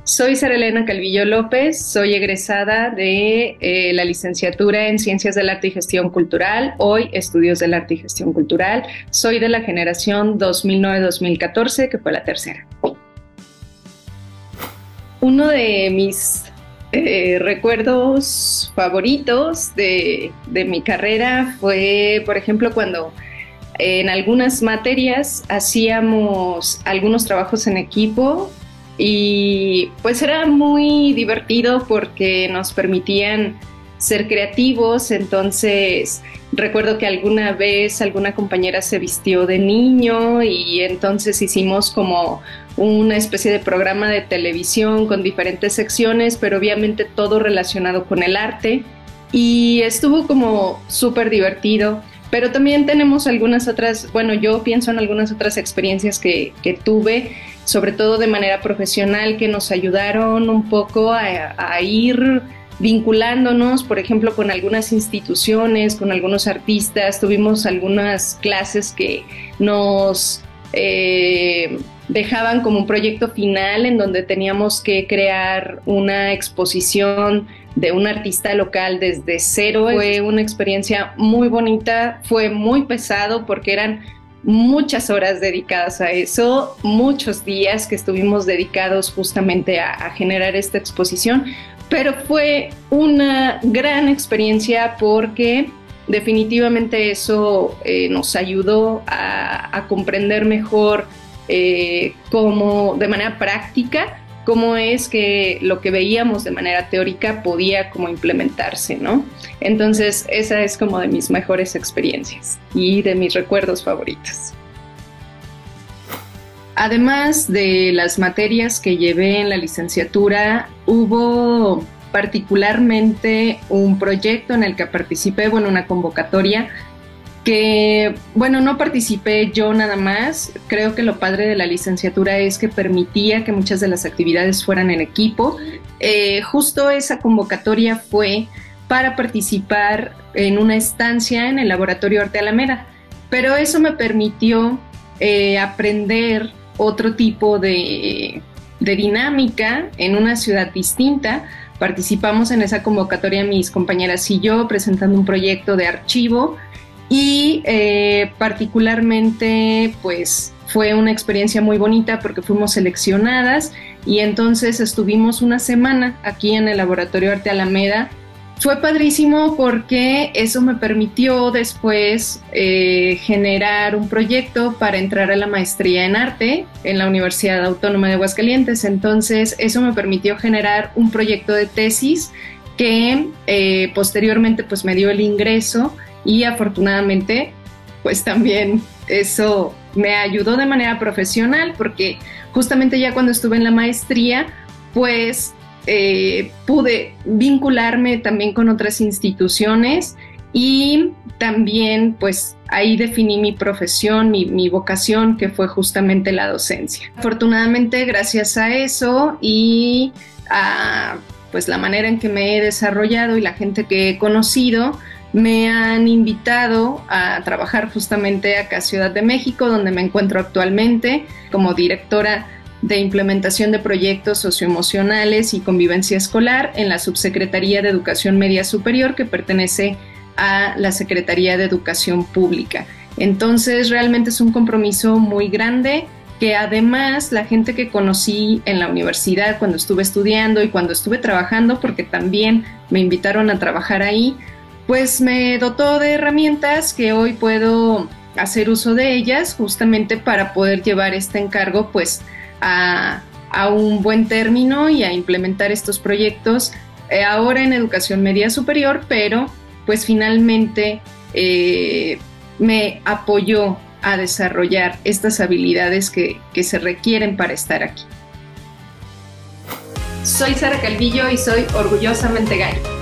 Soy Sara Elena Calvillo López, soy egresada de la licenciatura en Ciencias del Arte y Gestión Cultural, hoy Estudios del Arte y Gestión Cultural. Soy de la generación 2009-2014, que fue la tercera. Uno de mis recuerdos favoritos de mi carrera fue, por ejemplo, cuando en algunas materias hacíamos algunos trabajos en equipo. Y pues era muy divertido porque nos permitían ser creativos. Entonces recuerdo que alguna vez alguna compañera se vistió de niño y entonces hicimos como una especie de programa de televisión con diferentes secciones, pero obviamente todo relacionado con el arte, y estuvo como súper divertido. Pero también tenemos algunas otras, bueno, yo pienso en algunas otras experiencias que tuve, sobre todo de manera profesional, que nos ayudaron un poco a ir vinculándonos, por ejemplo, con algunas instituciones, con algunos artistas. Tuvimos algunas clases que nos dejaban como un proyecto final en donde teníamos que crear una exposición de un artista local desde cero. Fue una experiencia muy bonita, fue muy pesado porque eran muchas horas dedicadas a eso, muchos días que estuvimos dedicados justamente a generar esta exposición, pero fue una gran experiencia porque definitivamente eso nos ayudó a comprender mejor cómo, de manera práctica, cómo es que lo que veíamos de manera teórica podía como implementarse, ¿no? Entonces esa es como de mis mejores experiencias y de mis recuerdos favoritos. Además de las materias que llevé en la licenciatura, hubo particularmente un proyecto en el que participé, bueno, una convocatoria que, bueno, no participé yo nada más. Creo que lo padre de la licenciatura es que permitía que muchas de las actividades fueran en equipo. Justo esa convocatoria fue para participar en una estancia en el Laboratorio Arte Alameda, pero eso me permitió aprender otro tipo de dinámica en una ciudad distinta. Participamos en esa convocatoria mis compañeras y yo presentando un proyecto de archivo. Y particularmente pues fue una experiencia muy bonita porque fuimos seleccionadas y entonces estuvimos una semana aquí en el Laboratorio Arte Alameda. Fue padrísimo porque eso me permitió después generar un proyecto para entrar a la maestría en arte en la Universidad Autónoma de Aguascalientes. Entonces eso me permitió generar un proyecto de tesis que posteriormente pues me dio el ingreso. Y afortunadamente, pues también eso me ayudó de manera profesional porque justamente ya cuando estuve en la maestría, pues pude vincularme también con otras instituciones y también pues ahí definí mi profesión, mi vocación, que fue justamente la docencia. Afortunadamente, gracias a eso y a pues la manera en que me he desarrollado y la gente que he conocido, me han invitado a trabajar justamente acá a Ciudad de México, donde me encuentro actualmente como directora de implementación de proyectos socioemocionales y convivencia escolar en la Subsecretaría de Educación Media Superior, que pertenece a la Secretaría de Educación Pública. Entonces realmente es un compromiso muy grande que además la gente que conocí en la universidad cuando estuve estudiando y cuando estuve trabajando, porque también me invitaron a trabajar ahí, pues me dotó de herramientas que hoy puedo hacer uso de ellas justamente para poder llevar este encargo pues a un buen término y a implementar estos proyectos ahora en educación media superior, pero pues finalmente me apoyó a desarrollar estas habilidades que se requieren para estar aquí. Soy Sara Calvillo y soy orgullosamente gallo.